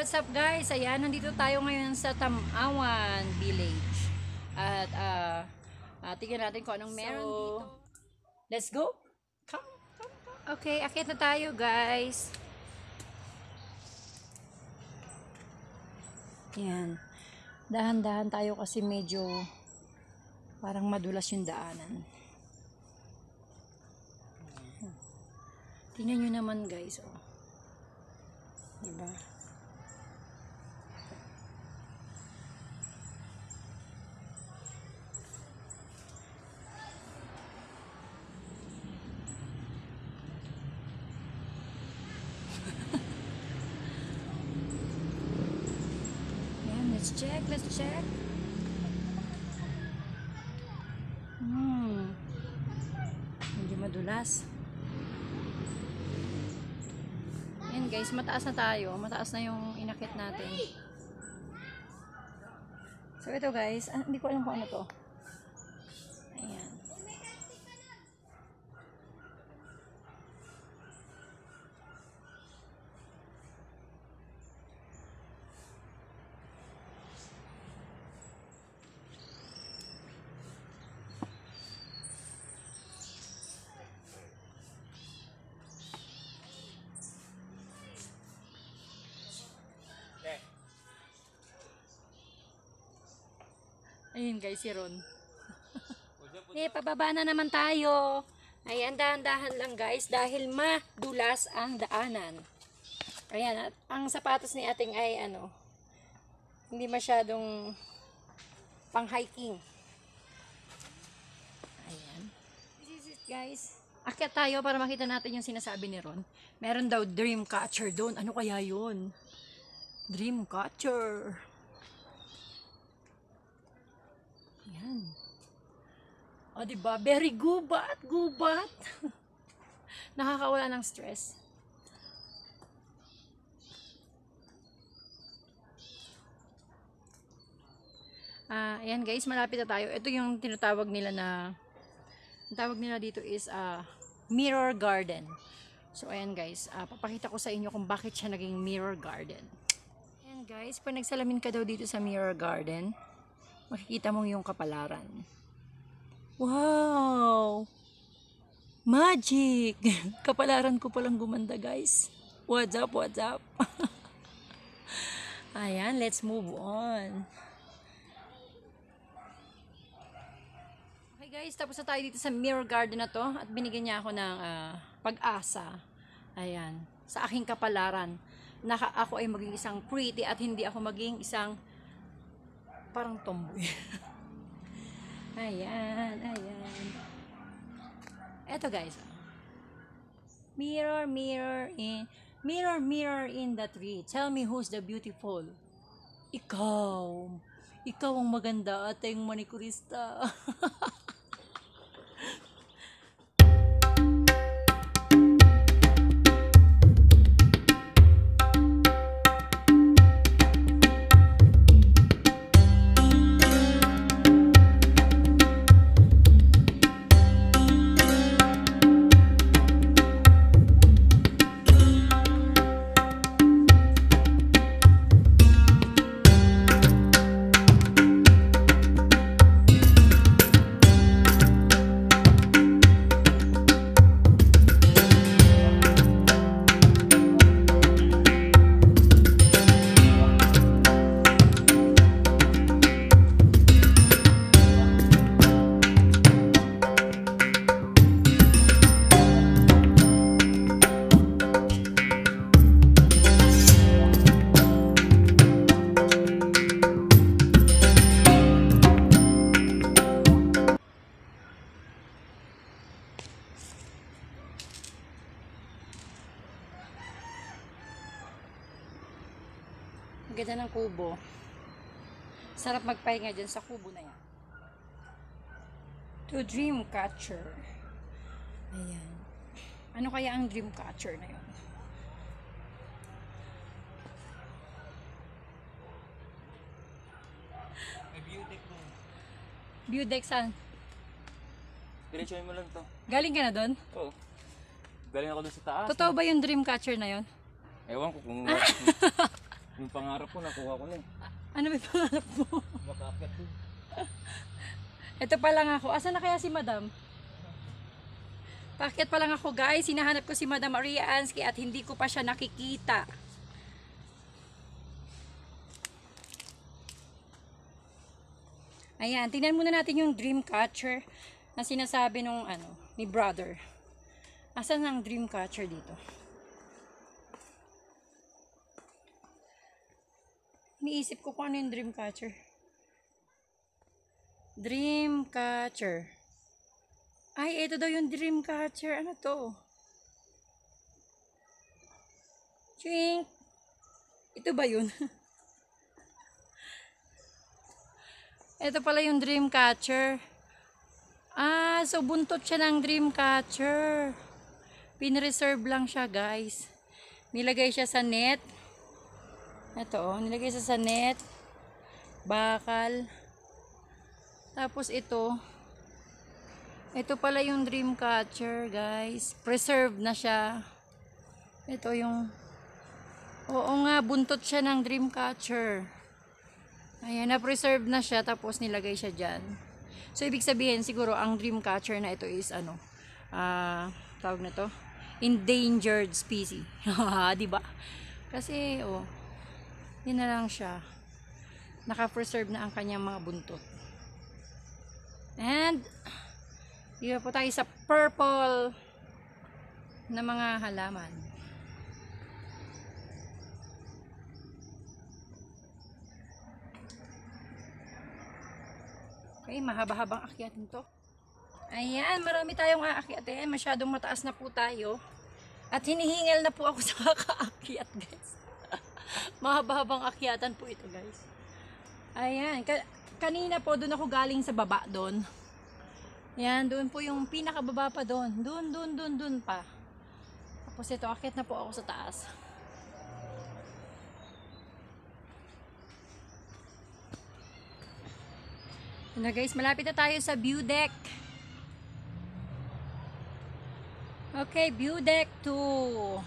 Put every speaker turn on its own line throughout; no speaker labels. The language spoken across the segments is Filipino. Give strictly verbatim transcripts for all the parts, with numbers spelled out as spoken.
What's up guys? Ayan, nandito tayo ngayon sa Tam-Awan Village. At uh, uh, tingnan natin kung anong meron so, dito. Let's go! Come, come, come. Okay, akit na tayo guys. Ayan. Dahan-dahan tayo kasi medyo parang madulas yung daanan. Tingnan nyo naman guys. Oh. Diba? Let's check, let's check. Hmm. Hindi madulas. Ayan guys, mataas na tayo. Mataas na yung inakit natin. So ito guys, ah, hindi ko alam kung ano to. Ayan. Ayun guys, si Ron. Eh, pababa na naman tayo. Ayan, dahan-dahan lang guys dahil madulas ang daanan. Ayan, at ang sapatos ni ating ay ano, hindi masyadong pang hiking. Ayan. This is it guys. Akyat tayo para makita natin yung sinasabi ni Ron. Meron daw dream catcher doon. Ano kaya yun? Dream catcher. Ayan. O diba? Very gubat, gubat. Nakakawala ng stress. Ah, uh, ayan guys, malapit na tayo. Ito yung tinatawag nila na, ang tawag nila dito is uh, mirror garden. So ayan guys, uh, papakita ko sa inyo kung bakit siya naging mirror garden. Ayan guys, pag nagsalamin ka daw dito sa mirror garden, makikita mong yung kapalaran. Wow! Magic! Kapalaran ko palang gumanda guys. What's up, what's up? Ayan, let's move on. Okay guys, tapos na tayo dito sa mirror garden na to. At binigyan niya ako ng uh, pag-asa. Ayan, sa aking kapalaran. Naka ako ay maging isang pretty at hindi ako maging isang parang tomboy. Ayan, ayan. Eto guys. Mirror, mirror in mirror, mirror in the tree. Tell me who's the beautiful. Ikaw. Ikaw ang maganda, ating manikurista. Ang ganda ng kubo. Sarap magpahinga dyan sa kubo na yan. To dream catcher. Ayan. Ano kaya ang dream catcher na yun?
May view deck mo.
View deck saan?
Diretsuhin mo lang to.
Galing ka na doon?
Oo. Galing ako doon sa taas.
Totoo ba yung dream catcher na yun?
Ewan ko kung... Yung pangarap ko, nakuha ko na eh.
Ano ba yung pangarap mo?
Makaakyat dun.
Ito pa lang ako. Asan na kaya si Madam? Paakyat pa lang ako guys. Hinahanap ko si Madam Maria Ansky at hindi ko pa siya nakikita. Ayan, tingnan muna natin yung dream catcher na sinasabi nung ano, ni brother. Asan ang dream catcher dito? Iniisip ko kung ano yung dream catcher. Dream catcher. Ay, ito daw yung dream catcher. Ano to? Chink! Ito ba yun? Ito pala yung dream catcher. Ah, so buntot siya ng dream catcher. Pinreserve lang siya, guys. Nilagay siya sa net. Ito, oh, nilagay siya sa net. Bakal. Tapos ito. Ito pala yung dream catcher, guys. Preserved na siya. Ito yung... Oo nga, buntot siya ng dream catcher. Ayan, na-preserve na siya. Tapos nilagay siya dyan. So, ibig sabihin, siguro, ang dream catcher na ito is, ano, ah, uh, tawag na to, endangered species. Diba? Kasi, oh, yun na lang siya. Naka-preserve na ang kanyang mga buntot. And, dito po tayo sa purple na mga halaman. Okay, mahaba-habang akyatin to. Ayan, marami tayong aakyatin. Masyadong mataas na po tayo. At hinihingal na po ako sa kakaakyat, guys. Mahaba-habang akyatan po ito, guys. Ayan, ka kanina po doon ako galing sa baba doon. Ayan, doon po yung pinakababa pa doon. Doon, doon, doon, doon pa. Tapos ito, akyat na po ako sa taas. Na guys, malapit na tayo sa view deck. Okay, view deck two.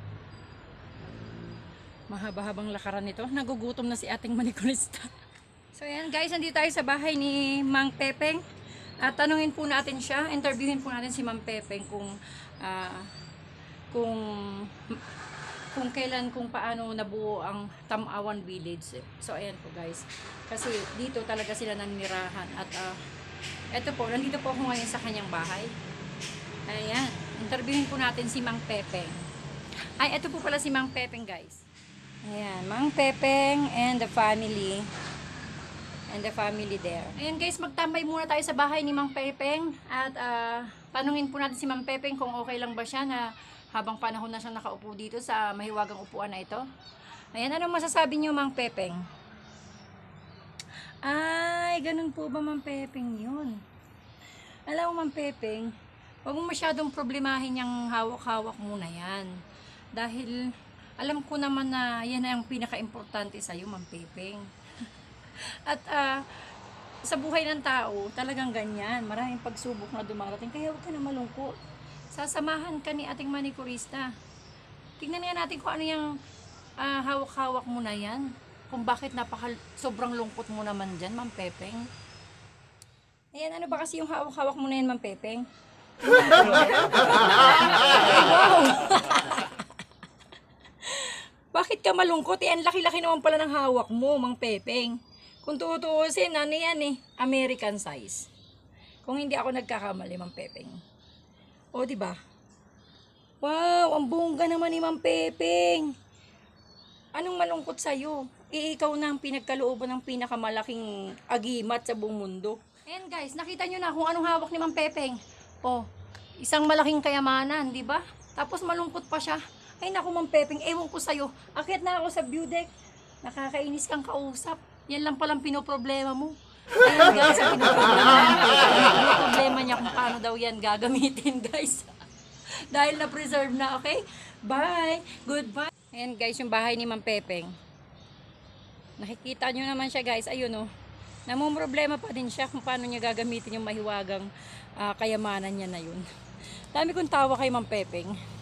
Mahaba-habang lakaran nito. Nagugutom na si ating manikurista. So ayan guys, nandito tayo sa bahay ni Mang Pepeng. At tanungin po natin siya, interviewin po natin si Mang Pepeng kung uh, kung kung kailan, kung paano nabuo ang Tam-Awan village. So ayan po guys. Kasi dito talaga sila nanirahan. At uh, eto po, nandito po ako ngayon sa kanyang bahay. Ayan, interviewin po natin si Mang Pepeng. Ay, eto po pala si Mang Pepeng guys. Ayan, Mang Pepeng and the family. And the family there. Ayan guys, magtambay muna tayo sa bahay ni Mang Pepeng. At uh, tanungin po natin si Mang Pepeng kung okay lang ba siya na habang panahon na siyang nakaupo dito sa mahiwagang upuan na ito. Ayan, anong masasabi niyo Mang Pepeng? Ay, ganun po ba Mang Pepeng yun? Alam mo Mang Pepeng, huwag mo masyadong problemahin yung hawak-hawak muna yan. Dahil alam ko naman na yan ang pinaka-importante sa'yo Mang Pepeng. At uh, sa buhay ng tao, talagang ganyan. Maraming pagsubok na dumarating. Kaya huwag ka na malungkot. Sasamahan ka ni ating manikurista. Tingnan nga natin kung ano yung uh, hawak-hawak mo na yan. Kung bakit napaka sobrang lungkot mo naman dyan, Mang Pepeng. Ayan, ano ba kasi yung hawak-hawak mo na yan, Mang Pepeng? Wow! Bakit ka malungkot? Eh, ang laki-laki naman pala ng hawak mo, Mang Pepeng. Kung tutuusin, ano yan eh, American size. Kung hindi ako nagkakamali, Mang Pepeng. O, diba? Wow, ang bongga naman ni Mang Pepeng. Anong malungkot sa'yo? Eh, ikaw na ang pinagkalooban ng pinakamalaking agimat sa buong mundo. Ayan guys, nakita nyo na kung anong hawak ni Mang Pepeng. O, isang malaking kayamanan, diba? Tapos malungkot pa siya. Ay naku Mang Pepeng, ewan ko sa'yo. Akyat na ako sa view deck. Nakakainis kang kausap. Yan lang palang pinoproblema mo. Ayan guys, ang pinoproblema niya. Pinoproblema niya kung paano daw yan gagamitin guys. Dahil na-preserve na, okay? Bye! Goodbye! Ayan guys, yung bahay ni Mang Pepeng. Nakikita nyo naman siya guys, ayun o. Oh. Namumroblema pa din siya kung paano niya gagamitin yung mahiwagang uh, kayamanan niya na yun. Dami kong tawa kay Mang Pepeng.